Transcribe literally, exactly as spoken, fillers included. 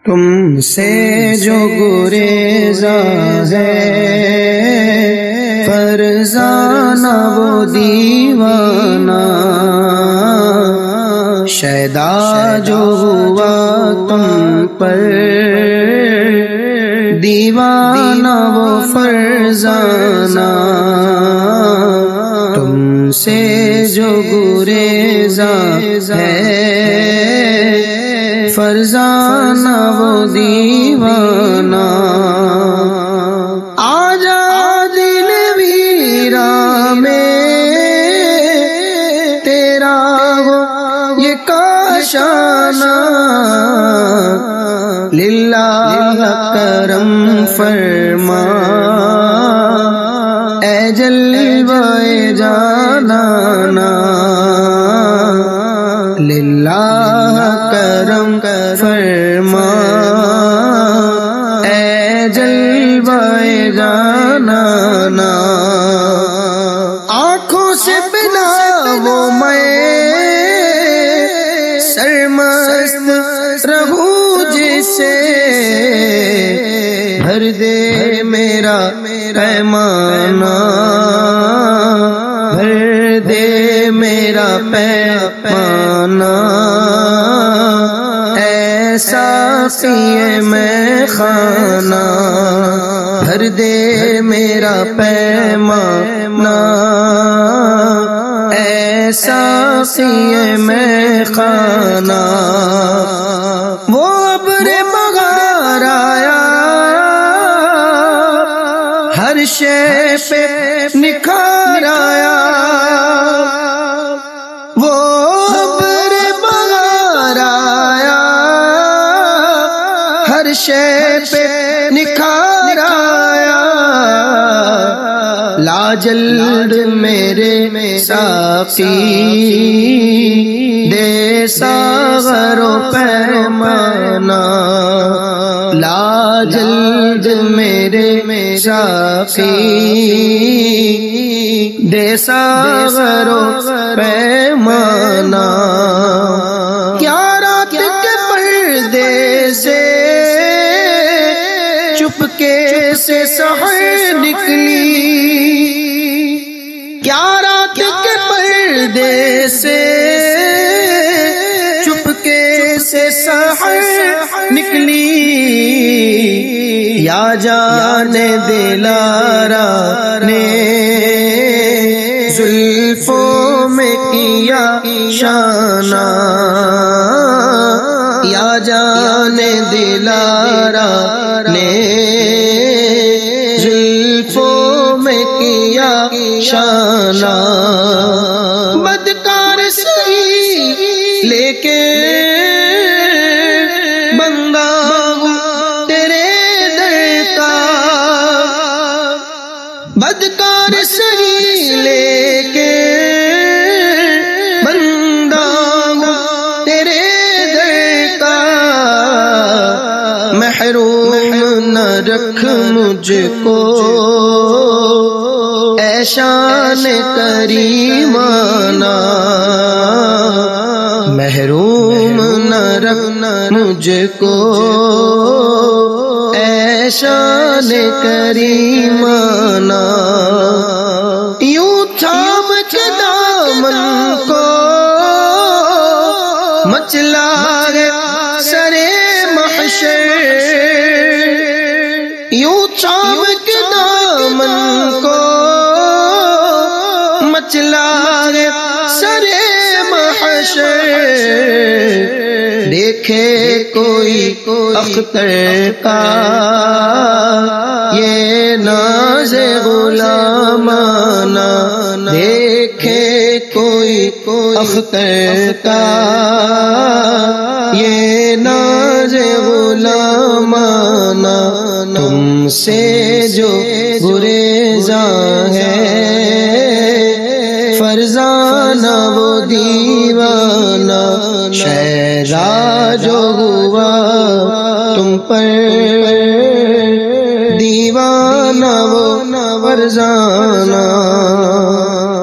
تم سے جو گریزا ہے فرزانہ وہ دیوانہ، شیدا جو ہوا تم پر دیوانہ وہ فرزانہ، تم سے جو گریزا ہے فرزانہ وہ دیوانہ، آجا دل ویرا میں تیرا ہو یہ کاشانہ، للہ کرم فرما اے جلوہ جانانا، للہ کرم فرما اے جلوہ جانانا، آنکھوں سے بنا وہ میں سرمست رہوں جسے، بھر دے میرا پیمانہ، بھر دے میرا پیمانہ، ایسا ساقی میں خانہ، بھر دے میرا پیمانہ، ایسا ساقی میں خانہ، وہ ابر بہار آیا ہر شے پہ نکھار آیا، وہ ابر بہار آیا ہر شے پہ نکھار آیا، لاجلد میرے ساقی دے ساغر و پیمانہ، لاجلد میرے ساقی دے ساغر و پیمانہ، کیا رات کے پردے سے چپکے سے سحر نکلی، کیا رات کے پردے سے چپکے سے سحر نکلی، یا جان دلارا نے زلفوں میں کیا شانہ، یا جان دلارا نے زلفوں میں کیا شانہ، بدکار سہی لیکن بندہ ہوں تیرے در کا، بدکار سہی لیکن بندہ ہوں تیرے در کا، محروم نہ رکھ مجھ کو اے شان کریمانہ، محروم نہ رکھ مجھ کو اے شان کریمانہ، یوں تھام کے دامن کو مچلا ہے سرے محشر، یوں تھام کے دامن کو مچلا ہے سرے محشر، دیکھے کوئی اختر کا یہ ناز غلامانہ، دیکھے کوئی اختر کا یہ ناز غلامانہ، تم سے جو گریزا ہے فرزانہ وہ دیوانہ، شیدا جو ہوا تم پر دیوانہ وہ فرزانہ۔